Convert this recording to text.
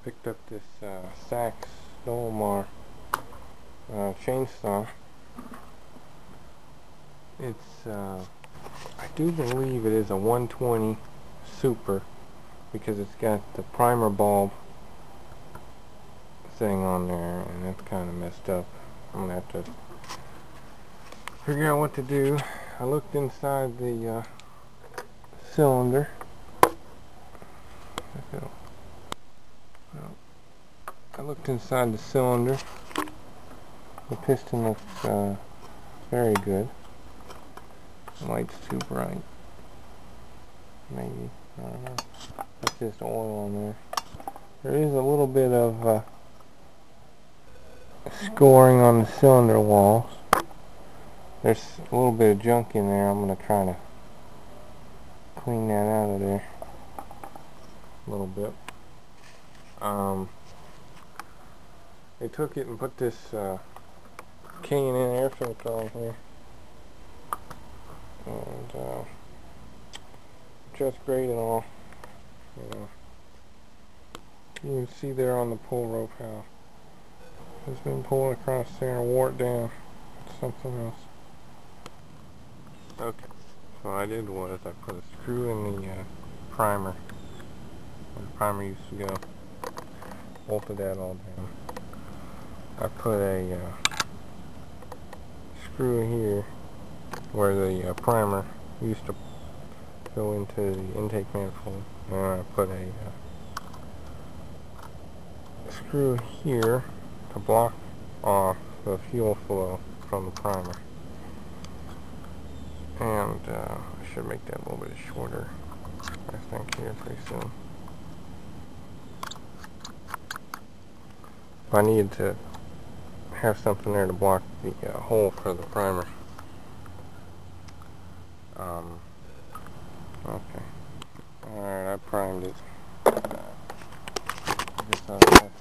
picked up this Sachs Dolomar chainsaw. It's I do believe it is a 120 Super because it's got the primer bulb thing on there, and it's kind of messed up. I'm gonna have to figure out what to do. I looked inside the cylinder. I looked inside the cylinder. The piston looks very good. The light's too bright. Maybe. I don't know. That's just oil on there. There is a little bit of scoring on the cylinder walls. There's a little bit of junk in there. I'm going to try to clean that out of there a little bit. They took it and put this K&N air filter on here, and just great and all. You can see there on the pull rope how it's been pulled across there and wore it down. It's something else. Okay, so what I did was I put a screw in the primer where the primer used to go. Bolted that all down. I put a screw here where the primer used to go into the intake manifold, and I put a screw here to block off the fuel flow from the primer. And I should make that a little bit shorter, I think, here pretty soon. I needed to have something there to block the hole for the primer. Okay. Alright, I primed it. I guess I'll have